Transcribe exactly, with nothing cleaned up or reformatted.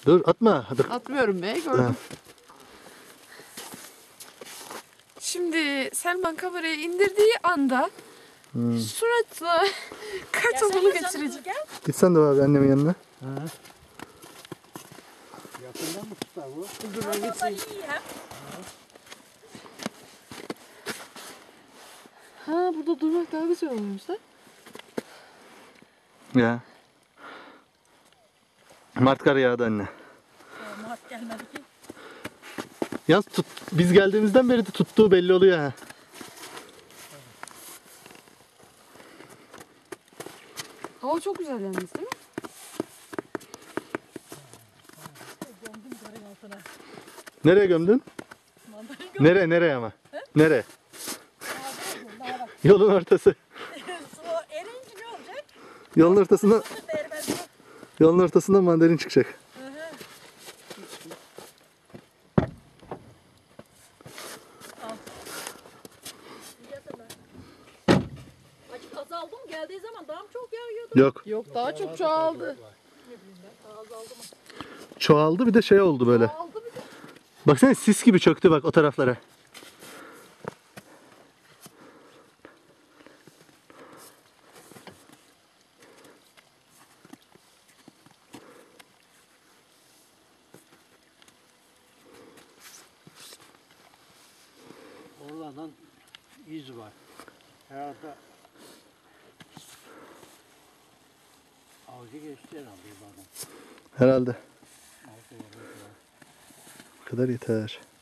Dur atma. Dur. Atmıyorum be, gördüm. Şimdi Selman kamerayı indirdiği anda Hmm. suratla kartopunu geçirecek. Git sen de abi annemin yanına. Ha. Yakından mı tutar bu? Dur ben geçeyim. Ha, burada durmak daha güzel olmuş da. Ya. Mart kar yağdı anne. Mart gelmedi ki. Yalnız tut, biz geldiğimizden beri de tuttuğu belli oluyor ha. Hava çok güzel yalnız, değil mi? Gömdüm karın altına. Nereye gömdün? Mandalina gömdüm. Nereye nereye ama? Nereye? Daha bak. Yolun ortası. O erince ne olacak? Yolun ortasında Değirmez mi? yolun ortasında mandalin çıkacak. Hı hı. Al. Açık azaldı mı? Geldiği zaman daha mı çok yağıyordu? Yok. Yok, daha çok çoğaldı. Daha azaldı mı? Çoğaldı bir de şey oldu böyle. Çoğaldı bir de. Baksana sis gibi çöktü bak o taraflara. Oradan iz var. Herhalde avcı geçti herhalde bu adam. Herhalde. Avcı var, avcı var. Bu kadar yeter.